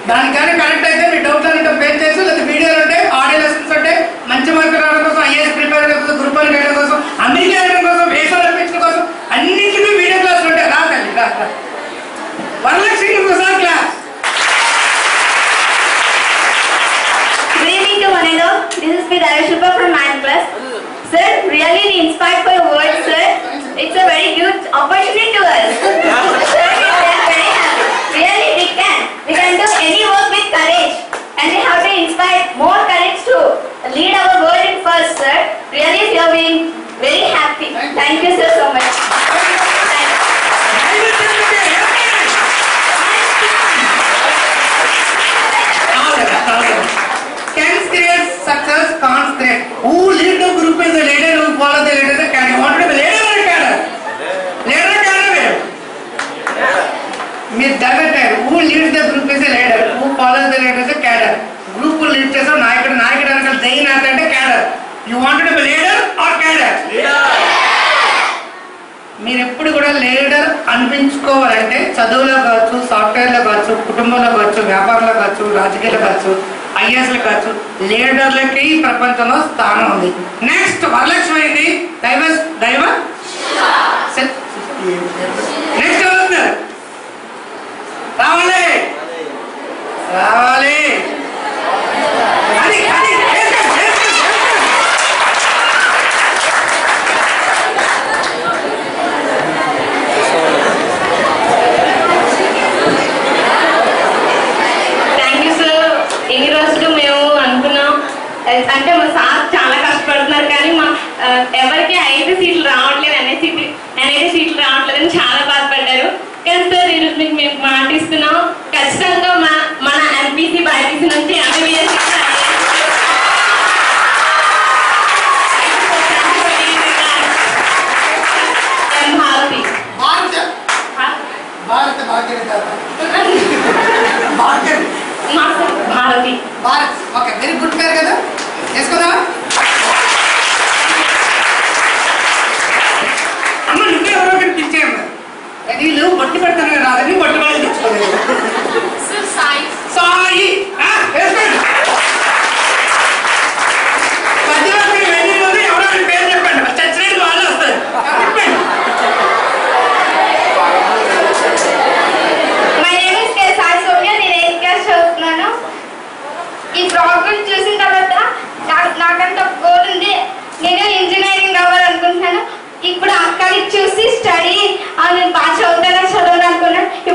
దానికి కానీ కనెక్ట్ అయితే మీ డౌట్ అంటే ఫేస్ చేసి లేదా వీడియోలు ఉంటాయి, ఆడియో లెసన్స్ ఉంటాయి, మంచి మార్కులు రావడం కోసం, ఐఏఎస్ ప్రిపేర్ కోసం, గ్రూప్ వన్ వేయడం కోసం, అమెరికా వేయడం కోసం, వేషాలు అనిపించడం కోసం అన్నింటికీ వీడియో క్లాసులు ఉంటాయి. రా తల్లి రా. Varalakshmi Prasad class. Good evening to one and all. This is P. Darashrupa from 9th class. Sir, really inspired for your words, sir. It's a very good opportunity to us. Sir, we are very happy. Really, we can do any work with courage, and we have to inspire more courage to lead our world in first, sir. Really, we are being very happy. Thank you, sir, so much. Can create success, can't create. Who lead the group is the leader, who follow the leader is the cadre. You want to be leader or cadre? Leader or cadre? Miss David, who leads the group is the leader, who follows the leader is the cadre. Group will lead chesa nayakudu anakal jain ante cadre. You want to be leader or cadre? Leader. మీరు ఎప్పుడు కూడా leader అనిపించుకోవాలంటే చదువులో కావచ్చు, సాఫ్ట్వేర్లో కావచ్చు, కుటుంబంలో కావచ్చు, వ్యాపారంలో కావచ్చు, రాజకీయాల్లో కావచ్చు, ఐఏఎస్లో కావచ్చు, లీడర్లకి ప్రపంచంలో స్థానం ఉంది. నెక్స్ట్ వరలక్ష్మి అయింది దైవ నెక్స్ట్ ఎవరున్నారు? రావాలి రావాలి. ఎన్ని రోజులు మేము అనుకున్నాం అంటే మా సార్ చాలా కష్టపడుతున్నారు, కానీ మా ఎవరికి 5 సీట్లు రావట్లేదు, అనేది సీట్లు రావట్లేదని చాలా బాధపడ్డారు. కానీ సార్ ఈరోజు మీకు మేము మాటిస్తున్నాం, ఖచ్చితంగా మన ఎంపీసీ బైపీసీ నుంచి MBBS Bharati Bharat. Okay, very good పేరు కదా, చేసుకోదా అమ్మ. నువ్వే ఎవరో ఒకటి పిలిచేయమ్మా. వీళ్ళు బొట్టి పెడతాను రాదని బొట్టి వాళ్ళు తెచ్చుకోలేదు. సాయి వేసుకోండి. మధ్యలో మీరు వెళ్ళే ముందు ఎవరో ఒకటి పేరు చెప్పండి, చచ్చినట్టు వాళ్ళు వస్తారు. చెప్పండి. ఈ ప్రోగ్రామ్ చూసిన తర్వాత నాకంత గోల్ ఉంది, నేను ఇంజనీరింగ్ అవ్వాలనుకుంటున్నాను. ఇప్పుడు అక్కడికి చూసి స్టడీ నేను బాగా చదువుతానని అనుకున్నాను.